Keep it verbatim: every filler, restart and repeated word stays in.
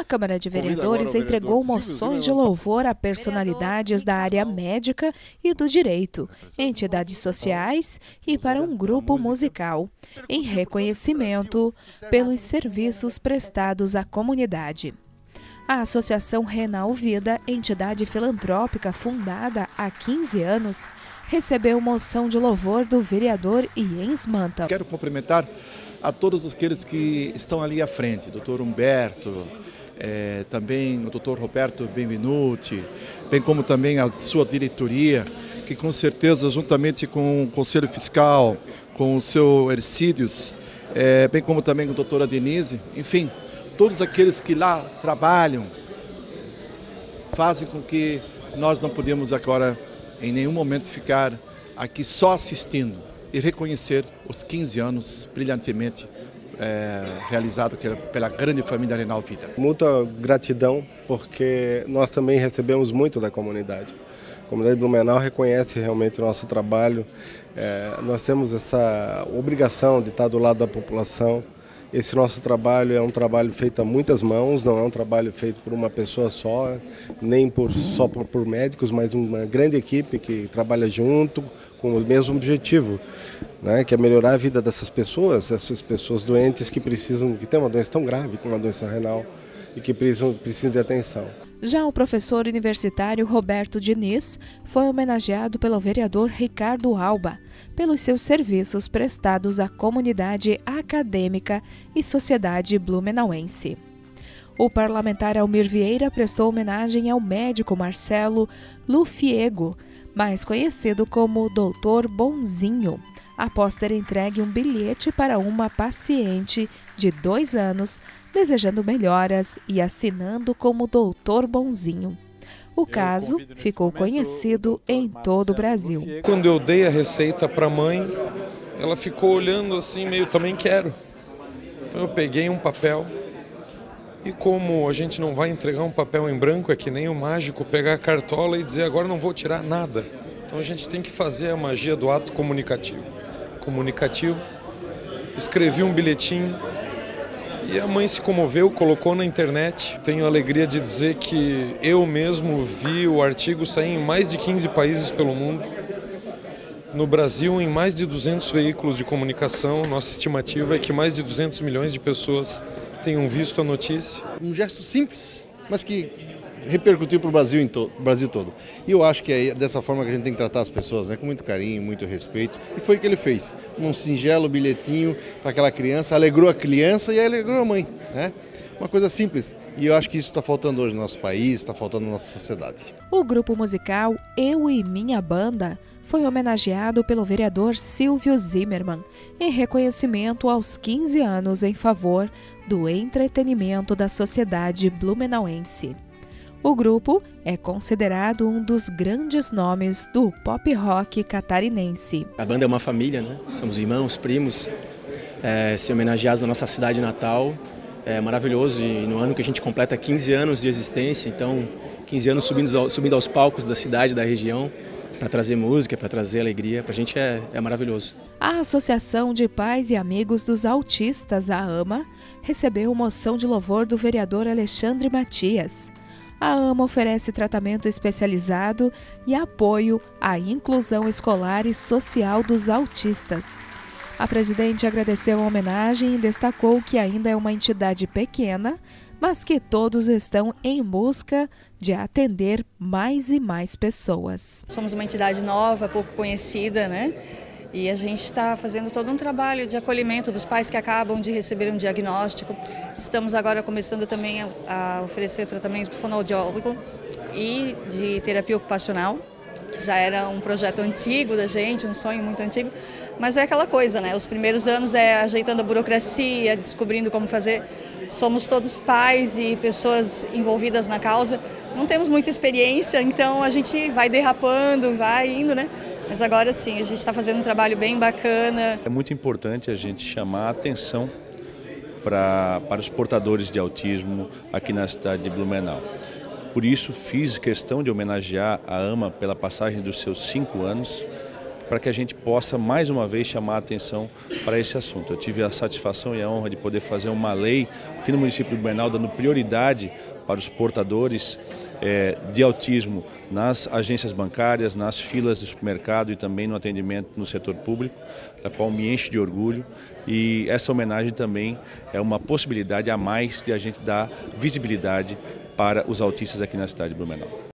A Câmara de Vereadores entregou moções de louvor a personalidades da área médica e do direito, entidades sociais e para um grupo musical, em reconhecimento pelos serviços prestados à comunidade. A Associação Renal Vida, entidade filantrópica fundada há quinze anos, recebeu moção de louvor do vereador Jens Manta. Quero cumprimentar a todos aqueles que estão ali à frente, doutor Humberto, é, também o doutor Roberto Benvenuti, bem como também a sua diretoria, que com certeza, juntamente com o Conselho Fiscal, com o seu Ercídios, é, bem como também com a doutora Denise, enfim, todos aqueles que lá trabalham, fazem com que nós não podemos agora, em nenhum momento, ficar aqui só assistindo e reconhecer os quinze anos brilhantemente é, realizados pela grande família Renal Vida. Muita gratidão, porque nós também recebemos muito da comunidade. A comunidade de Blumenau reconhece realmente o nosso trabalho. É, nós temos essa obrigação de estar do lado da população. Esse nosso trabalho é um trabalho feito a muitas mãos, não é um trabalho feito por uma pessoa só, nem por, só por, por médicos, mas uma grande equipe que trabalha junto com o mesmo objetivo, né, que é melhorar a vida dessas pessoas, essas pessoas doentes que precisam, que têm uma doença tão grave como a doença renal e que precisam, precisam de atenção. Já o professor universitário Roberto Diniz foi homenageado pelo vereador Ricardo Alba pelos seus serviços prestados à comunidade acadêmica e sociedade blumenauense. O parlamentar Almir Vieira prestou homenagem ao médico Marcelo Lufiego, mais conhecido como doutor Bonzinho, após ter entregue um bilhete para uma paciente de dois anos, desejando melhoras e assinando como doutor Bonzinho. O caso ficou conhecido em todo o Brasil. Quando eu dei a receita para a mãe, ela ficou olhando assim, meio também quero. Então eu peguei um papel e como a gente não vai entregar um papel em branco, é que nem o mágico pegar a cartola e dizer agora não vou tirar nada. Então a gente tem que fazer a magia do ato comunicativo. Comunicativo, escrevi um bilhetinho e a mãe se comoveu, colocou na internet. Tenho a alegria de dizer que eu mesmo vi o artigo sair em mais de quinze países pelo mundo. No Brasil, em mais de duzentos veículos de comunicação, nossa estimativa é que mais de duzentos milhões de pessoas tenham visto a notícia. Um gesto simples, mas que repercutiu para o Brasil, to Brasil todo. E eu acho que é dessa forma que a gente tem que tratar as pessoas, né? Com muito carinho, muito respeito. E foi o que ele fez. Um singelo bilhetinho para aquela criança, alegrou a criança e alegrou a mãe, né? Uma coisa simples. E eu acho que isso está faltando hoje no nosso país, está faltando na nossa sociedade. O grupo musical Eu e Minha Banda foi homenageado pelo vereador Silvio Zimmermann em reconhecimento aos quinze anos em favor do entretenimento da sociedade blumenauense. O grupo é considerado um dos grandes nomes do pop rock catarinense. A banda é uma família, né? Somos irmãos, primos, é, se homenageados na nossa cidade natal. É maravilhoso e no ano que a gente completa quinze anos de existência, então quinze anos subindo, subindo aos palcos da cidade, da região, para trazer música, para trazer alegria, para a gente é, é maravilhoso. A Associação de Pais e Amigos dos Autistas, a AMA, recebeu moção de louvor do vereador Alexandre Matias. A AMA oferece tratamento especializado e apoio à inclusão escolar e social dos autistas. A presidente agradeceu a homenagem e destacou que ainda é uma entidade pequena, mas que todos estão em busca de atender mais e mais pessoas. Somos uma entidade nova, pouco conhecida, né? E a gente está fazendo todo um trabalho de acolhimento dos pais que acabam de receber um diagnóstico. Estamos agora começando também a, a oferecer tratamento fonoaudiólogo e de terapia ocupacional, que já era um projeto antigo da gente, um sonho muito antigo. Mas é aquela coisa, né? Os primeiros anos é ajeitando a burocracia, descobrindo como fazer. Somos todos pais e pessoas envolvidas na causa. Não temos muita experiência, então a gente vai derrapando, vai indo, né? Mas agora sim, a gente está fazendo um trabalho bem bacana. É muito importante a gente chamar a atenção pra, para os portadores de autismo aqui na cidade de Blumenau. Por isso fiz questão de homenagear a AMA pela passagem dos seus cinco anos, para que a gente possa mais uma vez chamar a atenção para esse assunto. Eu tive a satisfação e a honra de poder fazer uma lei aqui no município de Blumenau, dando prioridade para os portadores é, de autismo nas agências bancárias, nas filas do supermercado e também no atendimento no setor público, da qual me enche de orgulho. E essa homenagem também é uma possibilidade a mais de a gente dar visibilidade para os autistas aqui na cidade de Blumenau.